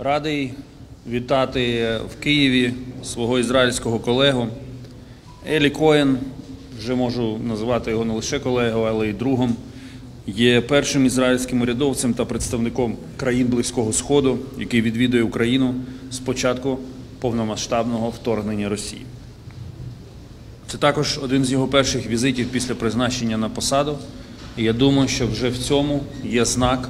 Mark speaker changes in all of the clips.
Speaker 1: Радий вітати в Києві свого ізраїльського колегу. Елі Коен, вже можу називати його не лише колегою, але й другом, є першим ізраїльським урядовцем та представником країн Близького Сходу, який відвідує Україну з початку повномасштабного вторгнення Росії. Це також один з його перших візитів після призначення на посаду. І я думаю, що вже в цьому є знак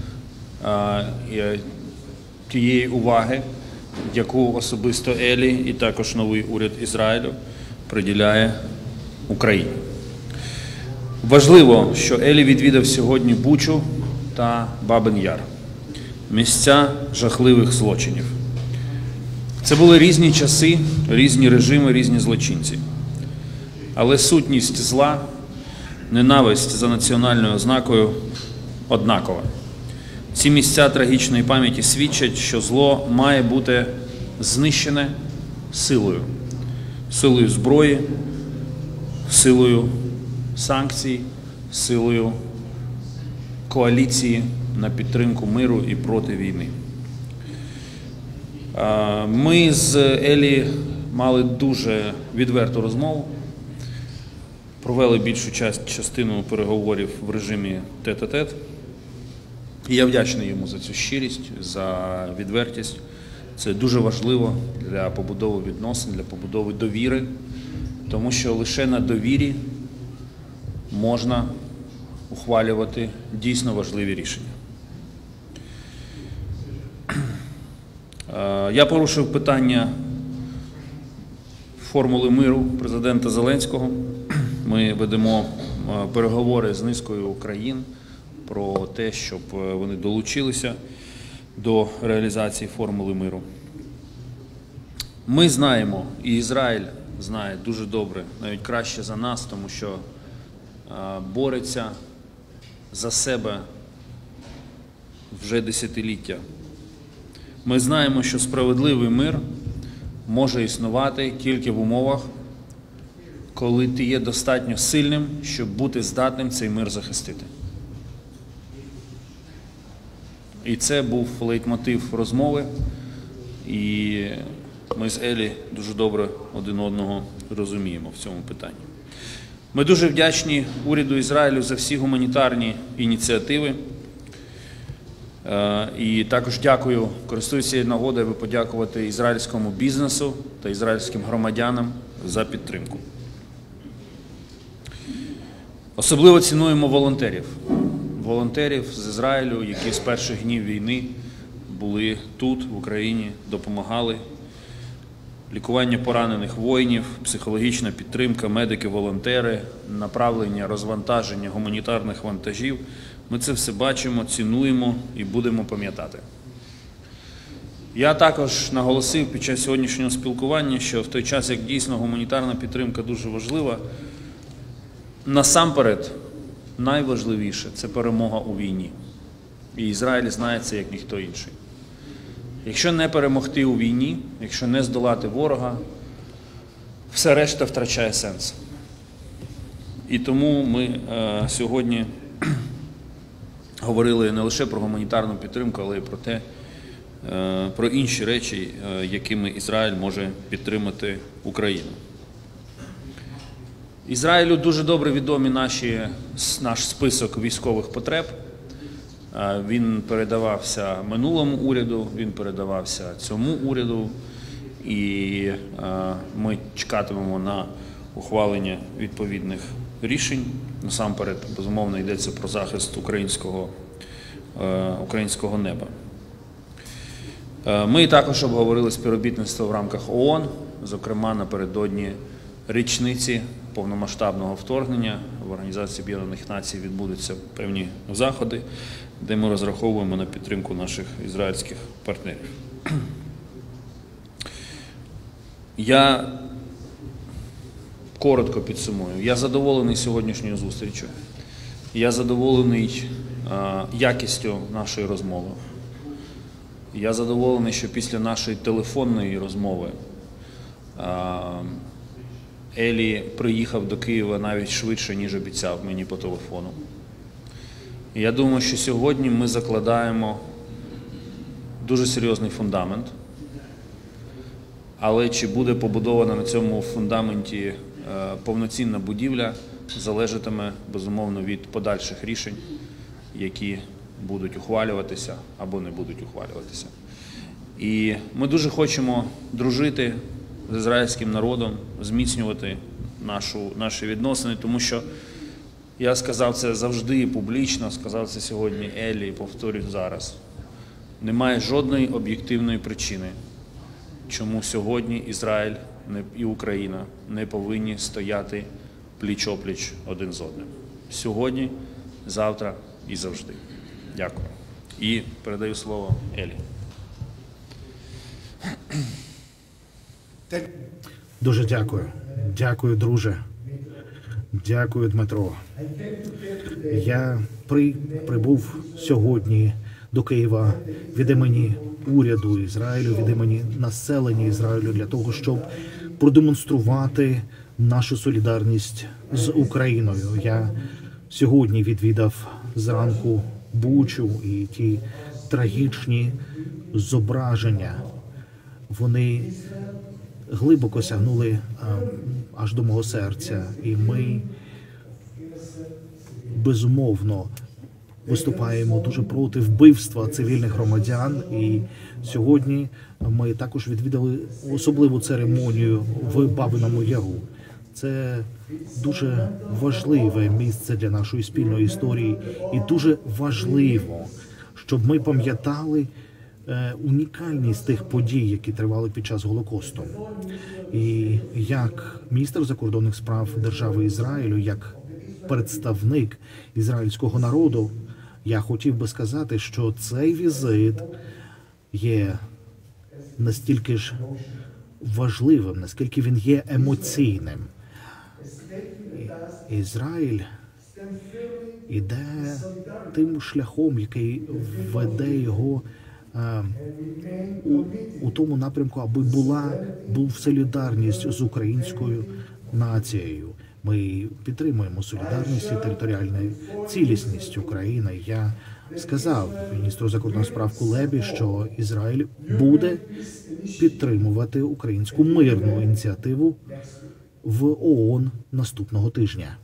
Speaker 1: тієї уваги, яку особисто Елі і також новий уряд Ізраїлю приділяє Україні. Важливо, що Елі відвідав сьогодні Бучу та Бабин-Яр – місця жахливих злочинів. Це були різні часи, різні режими, різні злочинці. Але сутність зла, ненависть за національною ознакою однакова. Ці місця трагічної пам'яті свідчать, що зло має бути знищене силою. Силою зброї, силою санкцій, силою коаліції на підтримку миру і проти війни. Ми з Елі мали дуже відверту розмову, провели більшу частину переговорів в режимі тет-а-тет. І я вдячний йому за цю щирість, за відвертість. Це дуже важливо для побудови відносин, для побудови довіри, тому що лише на довірі можна ухвалювати дійсно важливі рішення. Я порушив питання формули миру президента Зеленського. Ми ведемо переговори з низкою країн про те, щоб вони долучилися до реалізації формули миру. Ми знаємо, і Ізраїль знає дуже добре, навіть краще за нас, тому що бореться за себе вже десятиліття. Ми знаємо, що справедливий мир може існувати тільки в умовах, коли ти є достатньо сильним, щоб бути здатним цей мир захистити. І це був лейтмотив розмови, і ми з Елі дуже добре один одного розуміємо в цьому питанні. Ми дуже вдячні уряду Ізраїлю за всі гуманітарні ініціативи. І також дякую, користуюся цією нагодою, аби подякувати ізраїльському бізнесу та ізраїльським громадянам за підтримку. Особливо цінуємо волонтерів. Волонтерів з Ізраїлю, які з перших днів війни були тут, в Україні, допомагали. Лікування поранених воїнів, психологічна підтримка, медики, волонтери, направлення, розвантаження гуманітарних вантажів. Ми це все бачимо, цінуємо і будемо пам'ятати. Я також наголосив під час сьогоднішнього спілкування, що в той час, як дійсно гуманітарна підтримка дуже важлива, насамперед найважливіше – це перемога у війні. І Ізраїль знає це, як ніхто інший. Якщо не перемогти у війні, якщо не здолати ворога, все решта втрачає сенс. І тому ми сьогодні говорили не лише про гуманітарну підтримку, але й про інші речі, якими Ізраїль може підтримати Україну. Ізраїлю дуже добре відомі наш список військових потреб. Він передавався минулому уряду, він передавався цьому уряду, і ми чекатимемо на ухвалення відповідних рішень. Насамперед, безумовно, йдеться про захист українського неба. Ми також обговорили співробітництво в рамках ООН, зокрема напередодні річниці повномасштабного вторгнення. В Організації Об'єднаних Націй відбудуться певні заходи, де ми розраховуємо на підтримку наших ізраїльських партнерів. Я коротко підсумую. Я задоволений сьогоднішньою зустрічю. Я задоволений якістю нашої розмови. Я задоволений, що після нашої телефонної розмови Елі приїхав до Києва навіть швидше, ніж обіцяв мені по телефону. Я думаю, що сьогодні ми закладаємо дуже серйозний фундамент. Але чи буде побудована на цьому фундаменті повноцінна будівля, залежатиме, безумовно, від подальших рішень, які будуть ухвалюватися або не будуть ухвалюватися. І ми дуже хочемо дружити з ізраїльським народом, зміцнювати наші відносини, тому що я сказав це завжди публічно, сказав це сьогодні Елі і повторюю зараз. Немає жодної об'єктивної причини, чому сьогодні Ізраїль і Україна не повинні стояти пліч-опліч один з одним. Сьогодні, завтра і завжди. Дякую. І передаю слово Елі.
Speaker 2: Дуже дякую. Дякую, друже. Дякую, Дмитро. Я прибув сьогодні до Києва від імені уряду Ізраїлю, від імені населення Ізраїлю для того, щоб продемонструвати нашу солідарність з Україною. Я сьогодні відвідав зранку Бучу і ті трагічні зображення. Вони глибоко сягнули аж до мого серця. І ми, безумовно, виступаємо дуже проти вбивства цивільних громадян. І сьогодні ми також відвідали особливу церемонію в Бабиному Яру. Це дуже важливе місце для нашої спільної історії. І дуже важливо, щоб ми пам'ятали унікальність тих подій, які тривали під час Голокосту. І як міністр закордонних справ держави Ізраїлю, як представник ізраїльського народу, я хотів би сказати, що цей візит є настільки ж важливим, наскільки він є емоційним. Ізраїль іде тим шляхом, який веде його у тому напрямку, аби був солідарність з українською нацією. Ми підтримуємо солідарність і територіальну цілісність України. Я сказав міністру закордонних справ Кулебі, що Ізраїль буде підтримувати українську мирну ініціативу в ООН наступного тижня.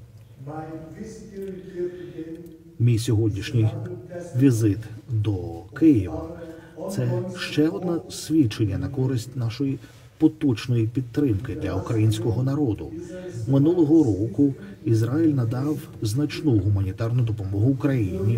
Speaker 2: Мій сьогоднішній візит до Києва – це ще одне свідчення на користь нашої поточної підтримки для українського народу. Минулого року Ізраїль надав значну гуманітарну допомогу Україні.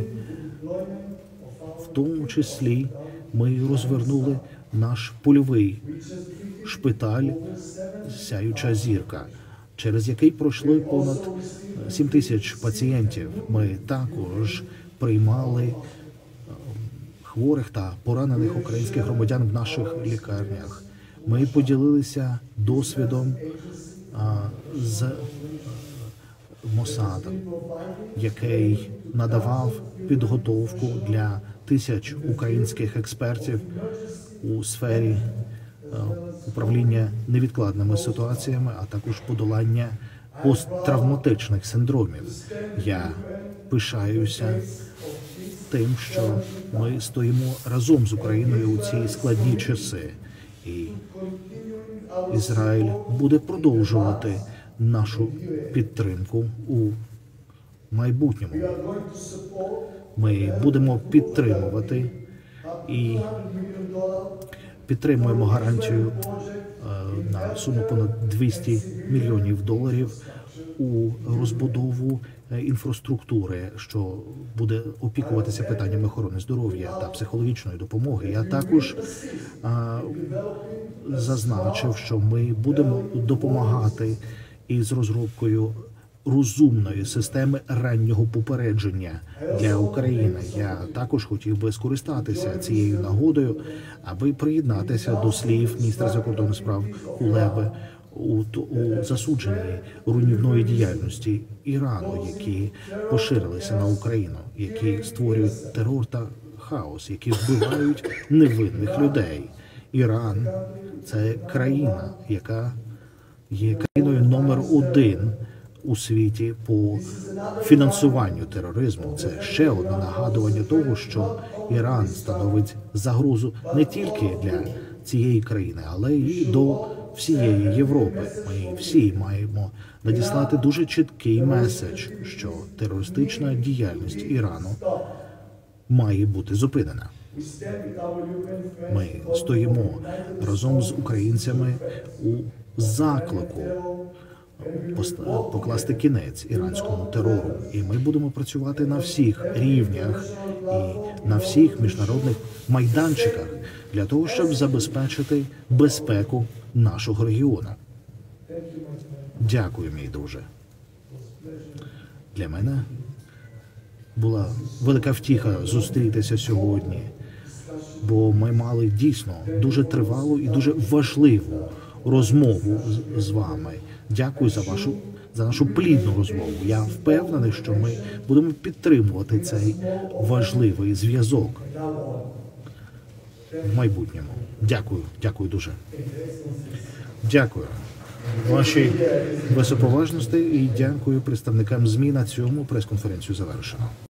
Speaker 2: В тому числі ми розвернули наш польовий шпиталь «Сяюча зірка», через який пройшли понад 7 тисяч пацієнтів. Ми також приймали хворих та поранених українських громадян в наших лікарнях. Ми поділилися досвідом з Мосадом, який надавав підготовку для тисяч українських експертів у сфері управління невідкладними ситуаціями, а також подолання посттравматичних синдромів. Я пишаюся тим, що ми стоїмо разом з Україною у ці складні часи. І Ізраїль буде продовжувати нашу підтримку у майбутньому. Ми будемо підтримувати і підтримуємо гарантію на суму понад $200 мільйонів у розбудову інфраструктури, що буде опікуватися питаннями охорони здоров'я та психологічної допомоги. Я також зазначив, що ми будемо допомагати із розробкою розумної системи раннього попередження для України. Я також хотів би скористатися цією нагодою, аби приєднатися до слів міністра закордонних справ Кулеби у засудженні руйнівної діяльності Ірану, які поширилися на Україну, які створюють терор та хаос, які вбивають невинних людей. Іран – це країна, яка є країною номер 1 у світі по фінансуванню тероризму. Це ще одне нагадування того, що Іран становить загрозу не тільки для цієї країни, але й до всієї Європи. Ми всі маємо надіслати дуже чіткий меседж, що терористична діяльність Ірану має бути зупинена. Ми стоїмо разом з українцями у заклику покласти кінець іранському терору. І ми будемо працювати на всіх рівнях і на всіх міжнародних майданчиках для того, щоб забезпечити безпеку нашого регіону. Дякую, мій друже. Для мене була велика втіха зустрітися сьогодні, бо ми мали дійсно дуже тривалу і дуже важливу розмову з вами. Дякую за нашу плідну розмову. Я впевнений, що ми будемо підтримувати цей важливий зв'язок в майбутньому. Дякую дуже. Дякую вашій високоважності і дякую представникам ЗМІ. На цьому прес-конференцію завершено.